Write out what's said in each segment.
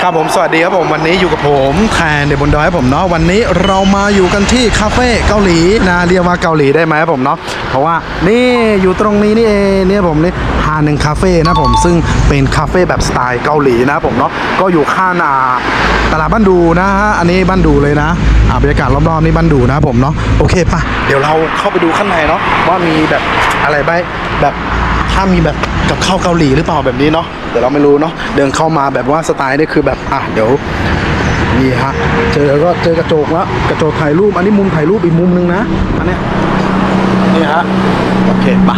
ครับผมสวัสดีครับผมวันนี้อยู่กับผมแทนเดบนดอยครับผมเนาะวันนี้เรามาอยู่กันที่คาเฟ่เกาหลีนะเรียกว่าเกาหลีได้ไหมครับผมเนาะเพราะว่านี่อยู่ตรงนี้นี่เองเนี่ยผมนี่ฮานึงคาเฟ่นะผมซึ่งเป็นคาเฟ่แบบสไตล์เกาหลีนะผมเนาะก็อยู่ข้างตลาดบ้านดูนะฮะอันนี้บ้านดูเลยนะบรรยากาศรอบๆนี่บ้านดูนะผมเนาะโอเคป่ะเดี๋ยวเราเข้าไปดูข้างในเนาะว่ามีแบบอะไรบ้างแบบถ้ามีแบบกับข้าวเกาหลีหรือเปล่าแบบนี้เนาะเดี๋ยวเราไม่รู้เนาะเดินเข้ามาแบบว่าสไตล์นี่คือแบบเดี๋ยวนี่ฮะเจอกระจกแล้วกระจกถ่ายรูปอันนี้มุมถ่ายรูปอีกมุมนึงนะอันนี้นี่ฮะโอเคป่ะ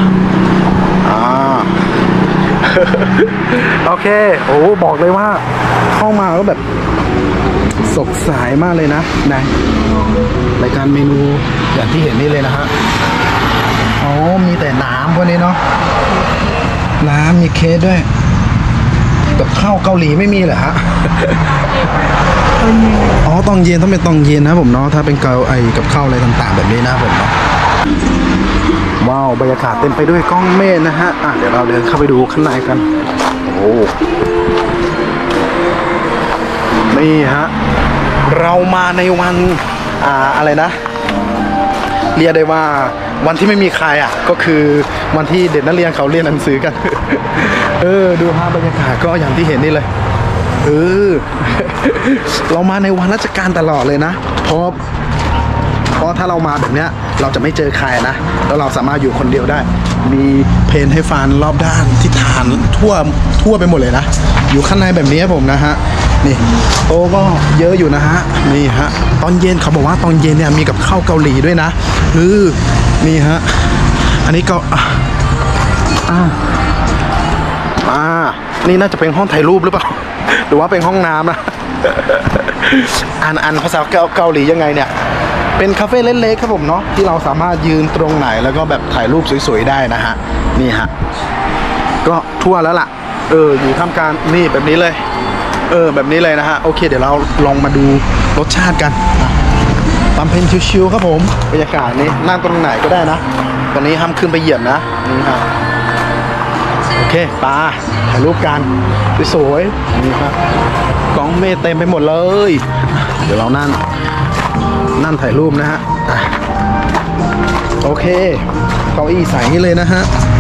โอเคโอ้บอกเลยว่าเข้ามาก็แบบสดใสมากเลยนะในรายการเมนูอย่างที่เห็นนี่เลยนะฮะอ๋อมีแต่น้ำพวกนี้เนาะน้ำมีเค้กด้วยกับข้าวเกาหลีไม่มีเหรอฮะอ๋อตอนเย็นต้องเป็นตอนเย็นนะผมเนาะถ้าเป็นกับข้าวอะไรต่างๆแบบนี้นะผมเนาะว้าวบรรยากาศเต็มไปด้วยก้องเมฆนะฮะเดี๋ยวเราเดินเข้าไปดูข้างในกันโอ้นี่ฮะเรามาในวันอะไรนะเรียกได้ว่าวันที่ไม่มีใครก็คือวันที่เด็กนักเรียนเขาเรียนหนังสือกันดูภาพบรรยากาศก็อย่างที่เห็นนี่เลยเรามาในวันราชการตลอดเลยนะเพราะถ้าเรามาแบบเนี้ยเราจะไม่เจอใครนะแล้วเราสามารถอยู่คนเดียวได้มีเพลงให้ฟังรอบด้านที่ฐานทั่วไปหมดเลยนะอยู่ข้างในแบบนี้ผมนะฮะนี่โต๊ะก็เยอะอยู่นะฮะนี่ฮะตอนเย็นเขาบอกว่าตอนเย็นเนี่ยมีกับข้าวเกาหลีด้วยนะนี่ฮะอันนี้ก็นี่น่าจะเป็นห้องถ่ายรูปหรือเปล่าหรือว่าเป็นห้องน้ำนะอันภาษาเกาหลียังไงเนี่ยเป็นคาเฟ่เล็กๆครับผมเนาะที่เราสามารถยืนตรงไหนแล้วก็แบบถ่ายรูปสวยๆได้นะฮะนี่ฮะก็ทั่วแล้วล่ะอยู่ท่ามกลางนี่แบบนี้เลยแบบนี้เลยนะฮะโอเคเดี๋ยวเราลองมาดูรสชาติกันตามเพลงชิวๆครับผมบรรยากาศนี้นั่งตรงไหนก็ได้นะตอนนี้ห้ามขึ้นไปเหยียบนะนี่ฮะโอเคปาถ่ายรูปกันสวยๆนี่ครับกล้องเมฆเต็มไปหมดเลยเดี๋ยวเรานั่งถ่ายรูปนะฮะโอเคเก้าอี้ใส่นี่เลยนะฮะ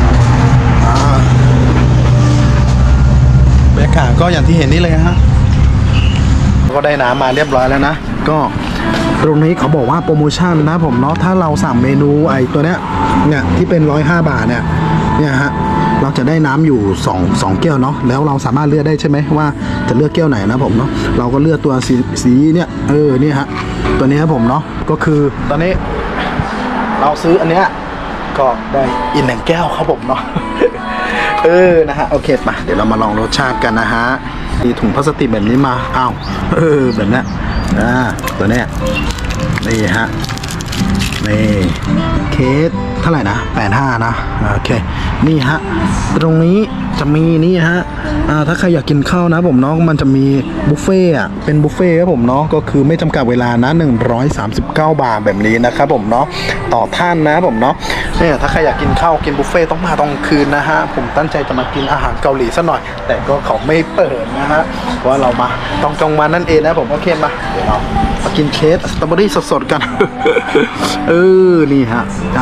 บรรยากาศก็อย่างที่เห็นนี่เลยฮะก็ได้น้ำมาเรียบร้อยแล้วนะก็ตรงนี้เขาบอกว่าโปรโมชั่นนะผมเนาะถ้าเราสั่งเมนูตัวเนี้ยที่เป็น105 บาทเนี่ยฮะเราจะได้น้ำอยู่2แก้วเนาะแล้วเราสามารถเลือกได้ใช่ไหมว่าจะเลือกแก้วไหนนะผมเนาะเราก็เลือกตัวสีเนี่ยนี่ฮะตัวนี้ครับผมเนาะก็คือตอนนี้เราซื้ออันเนี้ยก็ได้อีก1 แก้วครับผมเนาะนะฮะโอเคมาเดี๋ยวเรามาลองรสชาติกันนะฮะมีถุงพลาสติกแบบนี้มาแบบนี้ตัวเนี้ยนี่ฮะนี่เคสเท่าไหร่นะ85นะโอเคนี่ฮะตรงนี้จะมีนี่ฮะถ้าใครอยากกินข้าวนะผมเนาะมันจะมีบุฟเฟ่เป็นบุฟเฟ่ครับผมเนาะก็คือไม่จำกัดเวลานะ139 บาทแบบนี้นะครับผมเนาะต่อท่านนะผมเนาะเนี่ยถ้าใครอยากกินข้าวกินบุฟเฟ่ต้องมาตอนคืนนะฮะผมตั้งใจจะมากินอาหารเกาหลีซะหน่อยแต่ก็เขาไม่เปิดนะฮะเพราะเรามาต้องจองวันนั่นเองนะผมโอเคมาเดี๋ยวเรามากินเค้กสตรอเบอรี่สดๆกันนี่ฮะ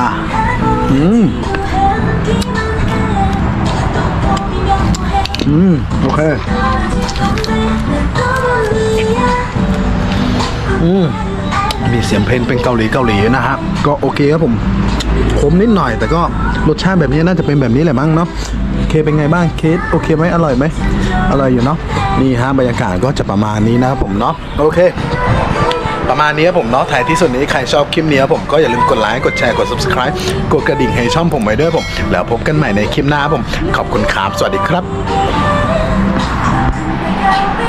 โอเคมีเสียงเพลงเป็นเกาหลีนะฮะก็โอเคครับผมขมนิดหน่อยแต่ก็รสชาติแบบนี้น่าจะเป็นแบบนี้แหละมั้งเนาะเคเป็นไงบ้างเคโอเคไหมอร่อยไหมอร่อยอยู่เนาะนี่ฮะบรรยากาศก็จะประมาณนี้นะครับผมเนาะโอเคประมาณนี้ผมเนาะถ่ายที่สุดนี้ใครชอบคลิปนี้ผมก็อย่าลืมกดไลค์กดแชร์กด subscribe กดกระดิ่งให้ช่องผมไว้ด้วยผมแล้วพบกันใหม่ในคลิปหน้าผมขอบคุณครับสวัสดีครับ